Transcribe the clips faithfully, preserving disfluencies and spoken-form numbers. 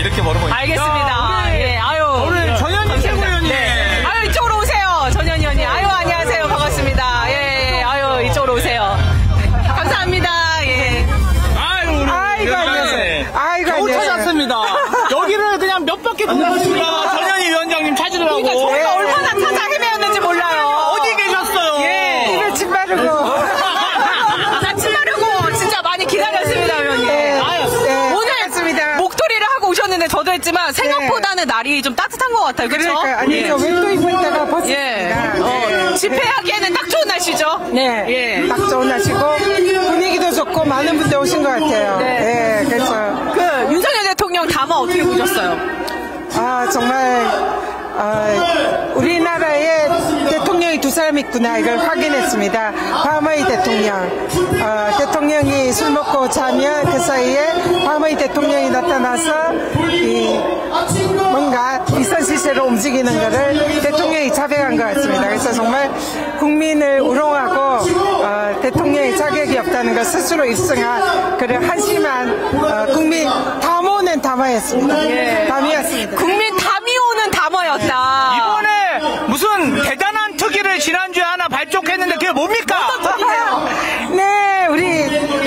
이렇게 멀어보니까. 알겠습니다. 자, 예, 아유. 오늘 전현희 최고위원님. 네. 아유, 이쪽으로 오세요. 전현희 의원님. 아유, 안녕하세요. 반갑습니다. 예, 아유, 이쪽으로 오세요. 감사합니다. 예. 아유, 우리. 아이고, 안녕하세요. 아이고, 겨우 찾았습니다. 여기를 그냥 몇 바퀴 돌았습니다. 전현희 위원장님 찾으려고. 그러니까 저희가 예. 얼마나 찾아 헤매었는지 몰라요. 어디 계셨어요? 예. 이거 침 바르고. 나 치마르고 진짜 많이 기다렸습니다, 의원님. 네. 아유, 네, 오늘 반갑습니다. 목도리를 하고 오셨는데 저도 했지만 생각보다는 날이 좀 따뜻한 것 같아요. 그렇죠? 그러니까, 아니, 예. 저 왼도 입고 있다가 예. 벗었습니다. 어, 네. 집회하기에는 딱 좋은 날씨죠? 네. 예. 딱 좋은 날씨고, 분위기도 좋고, 많은 분들 오신 것 같아요. 네. 네. 그래서. 그 윤석열 대통령 담화 어떻게 보셨어요? 아, 정말, 어, 우리나라에 대통령이 두 사람 있구나, 이걸 확인했습니다. 밤의 대통령. 어, 대통령이 술 먹고 자면 그 사이에 밤의 대통령이 나타나서 이 뭔가 비선실세로 움직이는 거를 대통령이 자백한 것 같습니다. 그래서 정말 국민을 우롱하고 어, 대통령의 자격이 없다는 걸 스스로 입증한 그런 한심한 어, 국민 담오는 담화였습니다. 예. 담이었습니다. 국민 담이 오는 담화였다. 이번에 무슨 대단한 특위를 지난주에 하나 발족했는데 그게 뭡니까? 네, 우리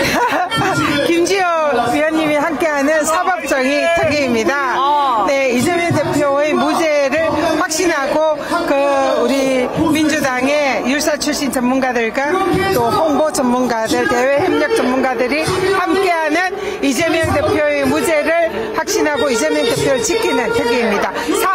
김지호 위원님이 함께하는 사법정의 특위입니다. 어. 네, 이재명 대표의 무죄를 확신하고 그 우리 민주당의 율사 출신 전문가들과 또 홍보 전문가들, 대외 협력 전문가들이 함께하는 이재명 대표의 무죄를 확신하고 이재명 대표를 지키는 특위입니다.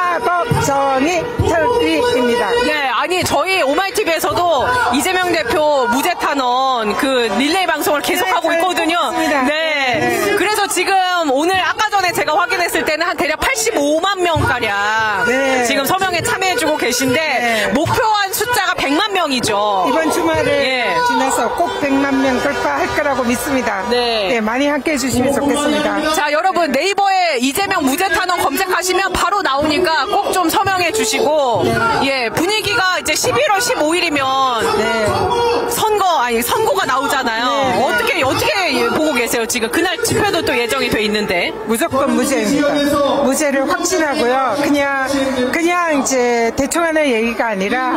사법정의 특위입니다. 네, 아니 저희 오마이티비에서도 이재명 대표 무죄 탄원 그 릴레이 방송을 계속하고 네, 있거든요. 맞습니다. 네. 네. 그래서 지금 오늘 아까 전에 제가 확인했을 때는 한 대략 팔십오만 명 가량 네. 지금 서명에 참여해주고 계신데 네. 목표한 숫자가 백만 명이죠. 이번 주말을 예. 지나서 꼭 백만 명 돌파할 거라고 믿습니다. 네. 많이 함께 해주시면 좋겠습니다. 자, 여러분 네이버에 이재명 무죄 탄원 검색하시면 바로 나오니까 꼭 좀 서명해 주시고 예, 분위기가 이제 십일월 십오일이면 네. 선거 아니 선고가 나오잖아요. 네. 어떻게 어떻게 보고 계세요? 지금 그날 집회도 또 예정이 돼 있는데. 무조건 무죄입니다. 무죄를 확신하고요. 그냥 그냥 이제 대충 하는 얘기가 아니라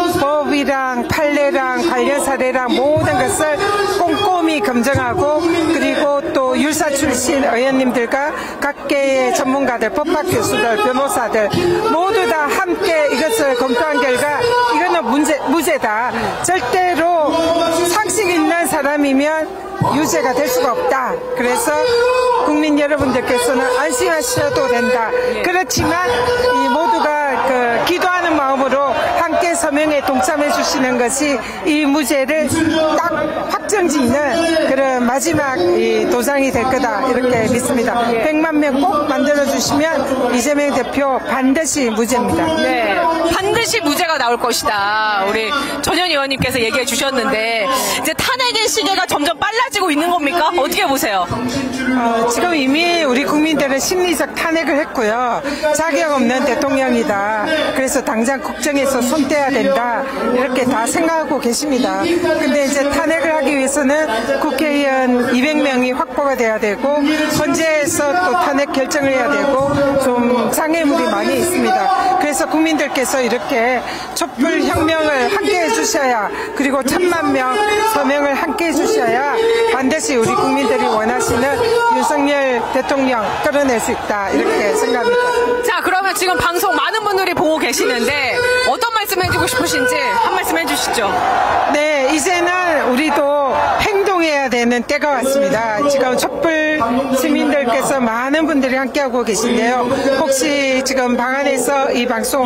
법이랑 판례랑 관련 사례랑 모든 것을 꼼꼼히 검증하고 그리고 또 율사 출신 의원님들과 각계의 전문가들, 법학 교수들, 변호사들 모두 다 함께 이것을 검토한 결과 이거는 문제, 무죄다. 절대로 상식 있는 사람이면 유죄가 될 수가 없다. 그래서 국민 여러분들께서는 안심하셔도 된다. 그렇지만 이 모두가 그 기도하는 마음으로 함께 서명에 동참해 주시는 것이 이 무죄를 딱 확정짓는 그런 마지막 이 도장이 될 거다. 이렇게 믿습니다. 백만 명 꼭 만들어 주시면 이재명 대표 반드시 무죄입니다. 네, 반드시 무죄가 나올 것이다. 우리 전현희 의원님께서 얘기해 주셨는데 이제 탄핵의 시계가 점점 빨라지고 있는 겁니까? 어떻게 보세요? 어, 지금 이미 우리 국민들은 심리적 탄핵을 했고요. 자격 없는 대통령이다. 그래서 당장 국정에서 손 떼야 된다. 이렇게 다 생각하고 계십니다. 근데 이제 탄핵을 하기 위해서는 국회의원 이백 명이 확보가 돼야 되고 헌재에서 또 탄핵 결정을 해야 되고 좀 장애물이 많이 있습니다. 그래서 국민들께서 이렇게 촛불 혁명을 함께 해주셔야 그리고 천만 명 서명을 함께 해주셔야 반드시 우리 국민들이 원하시는 윤석열 대통령 끌어낼 수 있다. 이렇게 생각합니다. 자, 그러면 지금 방송 많은 분들이 보고 계시는데 어떤 말씀 해주고 싶으신지 한 말씀 해주시죠. 네, 이제는 우리도 행동해야 되는 때가 왔습니다. 지금 촛불 시민들께서 많은 분들이 함께하고 계신데요. 혹시 지금 방 안에서 이 방송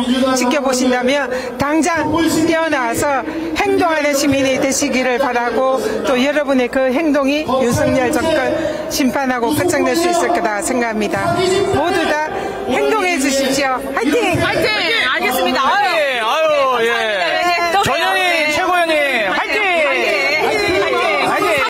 지켜보신다면 당장 뛰어나와서 행동하는 시민이 되시기를 바라고 또 여러분의 그 행동이 윤석열 정권 심판하고 끝장낼 수 있을 거다 생각합니다. 모두 다 행동해 주십시오. 화이팅! 화이팅! 알겠습니다. 아유.